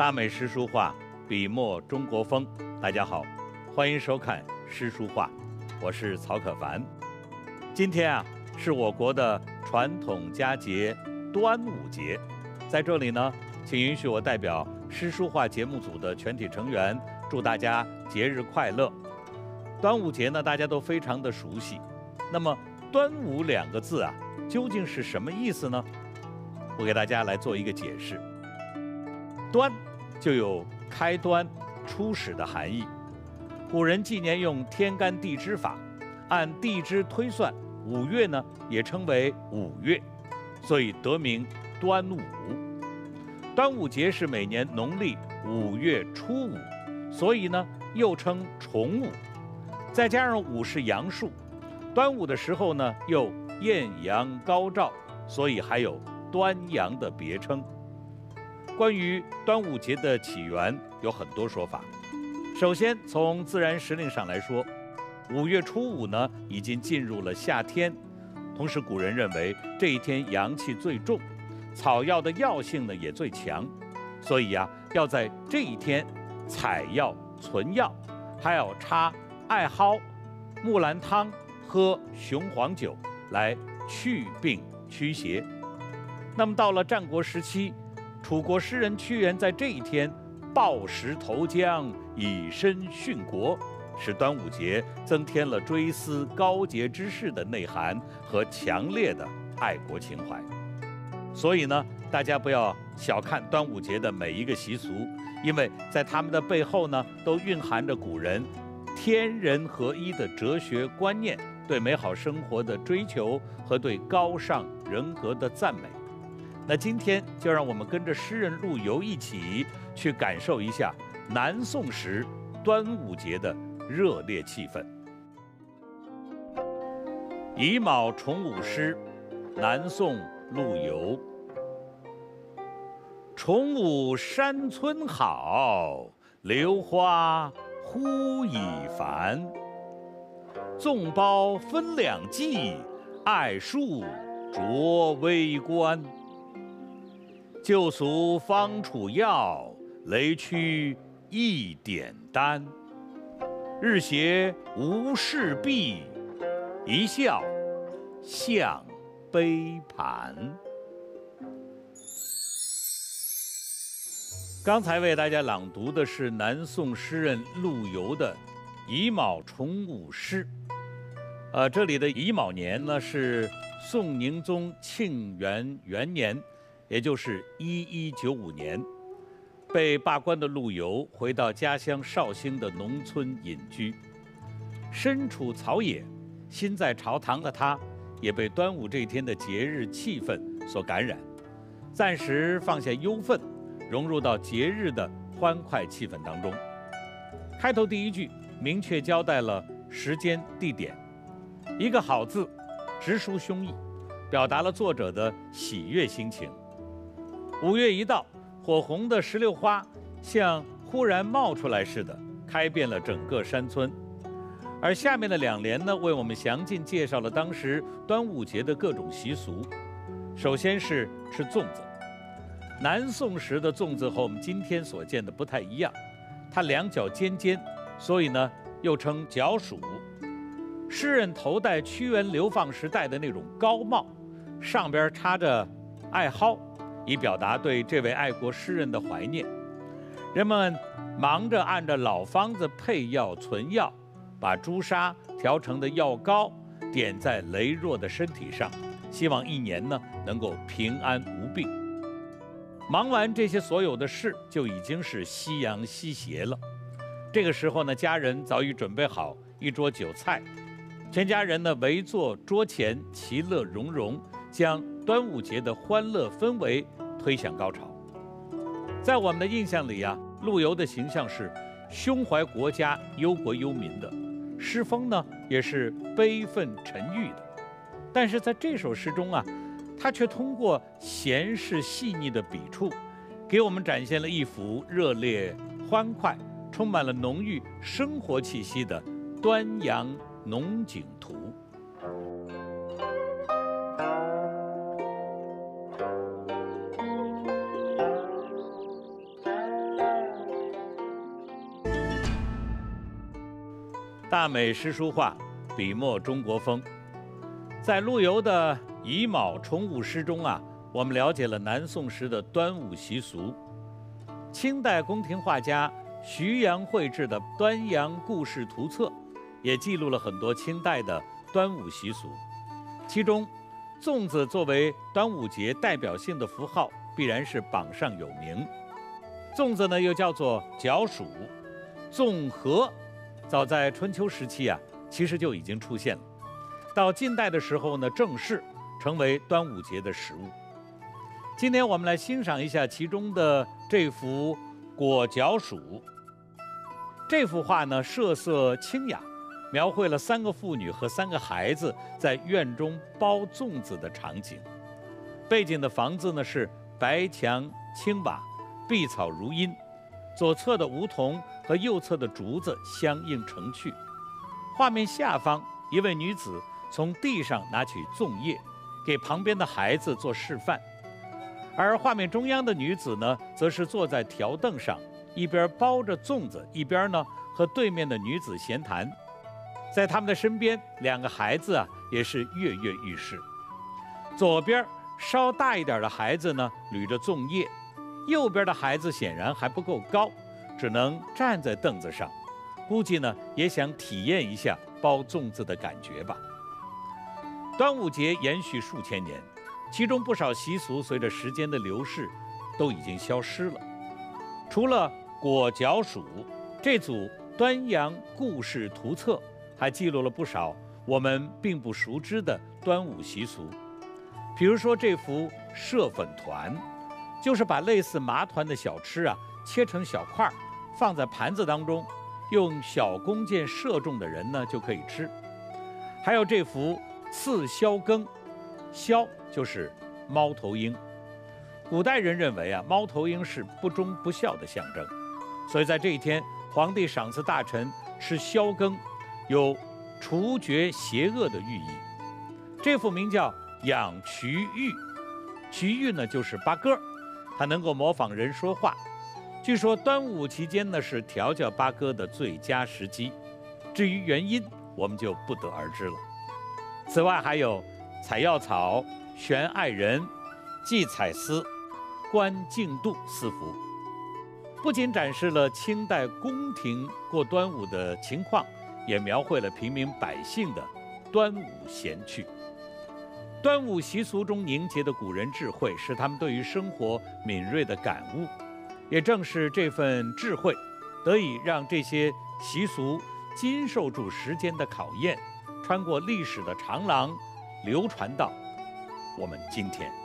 大美诗书画，笔墨中国风。大家好，欢迎收看诗书画，我是曹可凡。今天是我国的传统佳节端午节，在这里呢，请允许我代表诗书画节目组的全体成员，祝大家节日快乐。端午节呢，大家都非常的熟悉。那么端午2个字究竟是什么意思呢？我给大家来做一个解释。端就有开端、初始的含义。古人纪年用天干地支法，按地支推算，5月呢也称为5月，所以得名端午。端午节是每年农历5月初5，所以呢又称重午。再加上午是阳数，端午的时候呢又艳阳高照，所以还有端阳的别称。关于端午节的起源有很多说法。首先从自然时令上来说，5月初5呢已经进入了夏天，同时古人认为这一天阳气最重，草药的药性呢也最强，所以要在这一天采药存药，还要插艾蒿、木兰汤，喝雄黄酒来祛病驱邪。那么到了战国时期，楚国诗人屈原在这一天抱石投江，以身殉国，使端午节增添了追思高洁之士的内涵和强烈的爱国情怀。所以呢，大家不要小看端午节的每一个习俗，因为在他们的背后呢，都蕴含着古人天人合一的哲学观念，对美好生活的追求和对高尚人格的赞美。那今天就让我们跟着诗人陆游一起去感受一下南宋时端午节的热烈气氛。乙卯重午诗，南宋陆游。重午山村好，榴花忽已繁。纵包分2季，艾树着微冠。旧俗方处要，雷区一点丹。日斜无事毕，一笑向杯盘。刚才为大家朗读的是南宋诗人陆游的乙卯重午诗。这里的乙卯年呢是宋宁宗庆元元年，也就是1195年，被罢官的陆游回到家乡绍兴的农村隐居。身处草野，心在朝堂的他，也被端午这天的节日气氛所感染，暂时放下忧愤，融入到节日的欢快气氛当中。开头第1句明确交代了时间地点，一个好字，直抒胸臆，表达了作者的喜悦心情。5月一到，火红的石榴花像忽然冒出来似的，开遍了整个山村。而下面的2联呢，为我们详尽介绍了当时端午节的各种习俗。首先是吃粽子。南宋时的粽子和我们今天所见的不太一样，它2角尖尖，所以呢又称角黍。诗人头戴屈原流放时戴的那种高帽，上边插着艾蒿，以表达对这位爱国诗人的怀念。人们忙着按照老方子配药存药，把朱砂调成的药膏点在羸弱的身体上，希望1年呢能够平安无病。忙完这些所有的事，就已经是夕阳西斜了。这个时候呢，家人早已准备好一桌酒菜，全家人呢围坐桌前，其乐融融，将端午节的欢乐氛围推向高潮。在我们的印象里陆游的形象是胸怀国家、忧国忧民的，诗风呢也是悲愤沉郁的。但是在这首诗中他却通过闲适细腻的笔触，给我们展现了一幅热烈欢快、充满了浓郁生活气息的端阳农景图。 大美诗书画，笔墨中国风。在陆游的乙卯重五诗中啊，我们了解了南宋时的端午习俗。清代宫廷画家徐阳绘制的《端阳故事图册》也记录了很多清代的端午习俗，其中粽子作为端午节代表性的符号，必然是榜上有名。粽子呢又叫做角黍、粽荷，早在春秋时期啊，其实就已经出现了。到近代的时候呢，正式成为端午节的食物。今天我们来欣赏一下其中的这幅裹角黍。这幅画呢，设色清雅，描绘了3个妇女和3个孩子在院中包粽子的场景。背景的房子呢是白墙青瓦，碧草如茵，左侧的梧桐和右侧的竹子相映成趣。画面下方，一位女子从地上拿起粽叶，给旁边的孩子做示范。而画面中央的女子呢，则是坐在条凳上，一边包着粽子，一边呢和对面的女子闲谈。在他们的身边，2个孩子啊也是跃跃欲试。左边稍大一点的孩子呢捋着粽叶，右边的孩子显然还不够高，只能站在凳子上，估计呢也想体验一下包粽子的感觉吧。端午节延续数千年，其中不少习俗随着时间的流逝都已经消失了。除了裹角黍，这组端阳故事图册还记录了不少我们并不熟知的端午习俗。比如说这幅射粉团，就是把类似麻团的小吃啊切成小块，放在盘子当中，用小弓箭射中的人呢就可以吃。还有这幅刺枭羹，枭就是猫头鹰。古代人认为啊，猫头鹰是不忠不孝的象征，所以在这一天，皇帝赏赐大臣吃枭羹，有除绝邪恶的寓意。这幅名叫养渠玉，渠玉呢就是八哥，它能够模仿人说话。据说端午期间呢是调教八哥的最佳时机，至于原因，我们就不得而知了。此外还有采药草、悬爱人、祭彩丝、观竞渡4幅，不仅展示了清代宫廷过端午的情况，也描绘了平民百姓的端午闲趣。端午习俗中凝结的古人智慧，是他们对于生活敏锐的感悟。也正是这份智慧，得以让这些习俗经受住时间的考验，穿过历史的长廊，流传到我们今天。